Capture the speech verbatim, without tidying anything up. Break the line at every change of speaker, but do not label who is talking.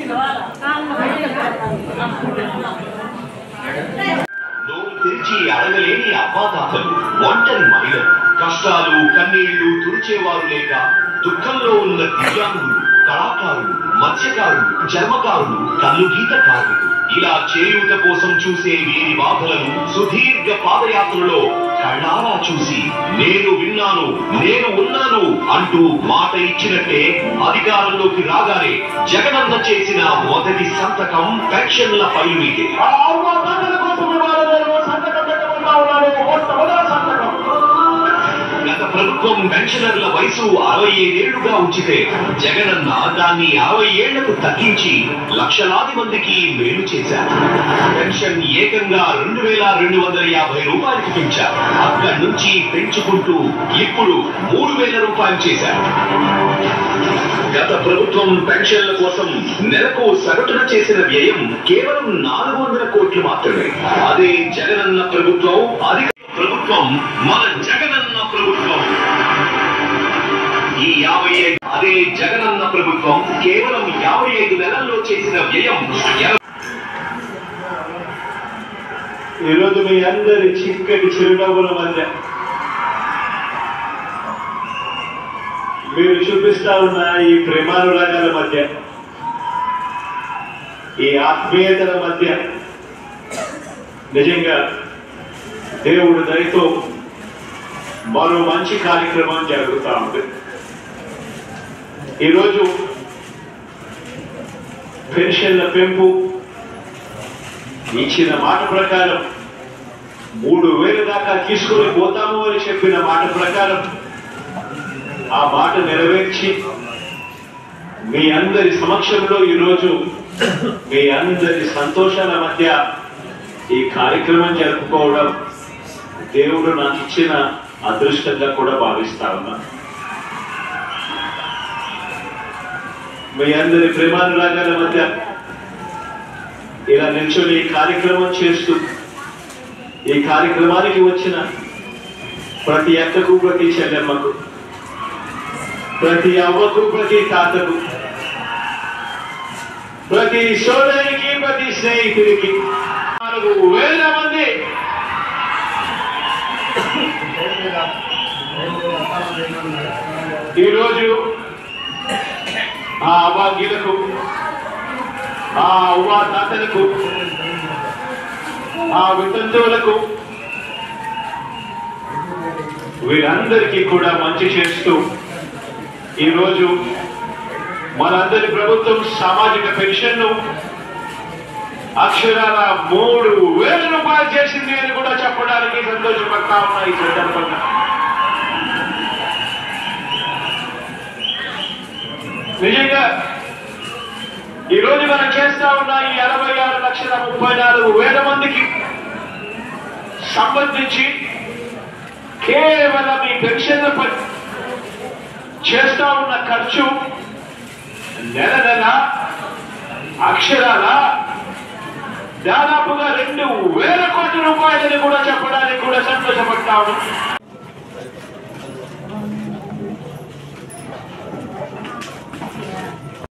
నోరు తెరిచి అడగలేని అవ్వాతాతలు, ఒంటరి మహిళలు, కష్టాలు కన్నీళ్లు తుడిచేవారు లేక దుఃఖంలో ఉన్న దివ్యాంగులు, కళాకారులు, మత్స్యకారులు, చర్మకారులు, కళ్ళు గీత కార్మికులు, ఇలా చేయూత కోసం చూసే వీరి బాధలను సుదీర్ఘ పాదయాత్రలో కళ్ళారా చూసి నేను విన్నాను, నేను ఉన్నాను అంటూ మాట ఇచ్చినట్టే అధికారంలోకి రాగానే జగనన్న చేసిన మొదటి సంతకం పెన్షన్ల ఫైల్ మీదే. గత ప్రభుత్వం పెన్షనర్ల వయసు అరవై ఐదేళ్లుగా ఉంచితే జగనన్న దాన్ని అరవై ఏళ్లకు తగ్గించి లక్షలాది మందికి మేలు చేశారు. పెన్షన్ ఏకంగా రెండు వేల రెండు వందల యాభై రూపాయలకి పెంచారు. అక్కడి నుంచి పెంచుకుంటూ ఇప్పుడు మూడు వేల రూపాయలు చేశారు. గత ప్రభుత్వం పెన్షన్ల కోసం నెలకు సగటున చేసిన వ్యయం కేవలం నాలుగు వందల కోట్లు మాత్రమే. అదే జగనన్న ప్రభుత్వం అధిక ప్రభుత్వం మన జగనన్న ప్రభుత్వం ఈ యాభై ఐదు అదే జగనన్న ప్రభుత్వం కేవలం యాభై ఐదు నెలల్లో చేసిన వ్యయం.
ఈరోజు మీ అందరి చిక్కటి చిరునవ్వుల మధ్య మీరు చూపిస్తా ఉన్న ఈ ప్రేమానురాగాల మధ్య, ఈ ఆత్మీయతల మధ్య నిజంగా దేవుడు దయతో మరో మంచి కార్యక్రమం జరుగుతూ ఉంటుంది. ఈరోజు పెన్షన్ల పెంపు ఇచ్చిన మాట ప్రకారం మూడు వేల దాకా తీసుకుని పోతాము అని చెప్పిన మాట ప్రకారం ఆ మాట నెరవేర్చి మీ అందరి సమక్షంలో ఈరోజు మీ అందరి సంతోషాల మధ్య ఈ కార్యక్రమం జరుపుకోవడం దేవుడు నాకు ఇచ్చిన అదృష్టంగా కూడా భావిస్తా ఉన్నా. మీ అందరి ప్రేమానురాగాల మధ్య ఇలా నిల్చొని ఈ కార్యక్రమం చేస్తూ ఈ కార్యక్రమానికి వచ్చిన ప్రతి అక్కకు, ప్రతి చెల్లెమ్మకు, ప్రతి అవ్వకు, ప్రతి తాతకు, ప్రతి సోదరికి, ప్రతి స్నేహితుడికి నాలుగు వేల మంది ఈరోజు ఆ అభాగ్యులకు, ఆ అవ్వ తాతలకు, ఆ వితంతువులకు వీరందరికీ కూడా మంచి చేస్తూ ఈరోజు మనందరి ప్రభుత్వం సామాజిక పెన్షన్ అక్షరాల మూడు వేల రూపాయలు చేసింది అని కూడా చెప్పడానికి సంతోషపడతా ఉన్నా ఈ సందర్భంగా. నిజంగా ఈరోజు మనం చేస్తా ఉన్న ఈ అరవై ఆరు లక్షల ముప్పై నాలుగు వేల మందికి సంబంధించి కేవలం ఈ పెన్షన్లపై చేస్తా ఉన్న ఖర్చు నెల నెల అక్షరాల దాదాపుగా రెండు వేల కోట్ల రూపాయలని కూడా చెప్పడానికి కూడా సంతోషపడతా ఉన్నాం.